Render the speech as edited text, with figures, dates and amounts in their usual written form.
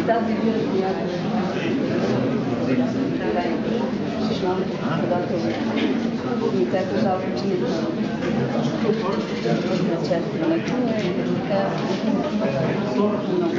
Тази която шишмам, когато ми така жалко, че не начестването е така много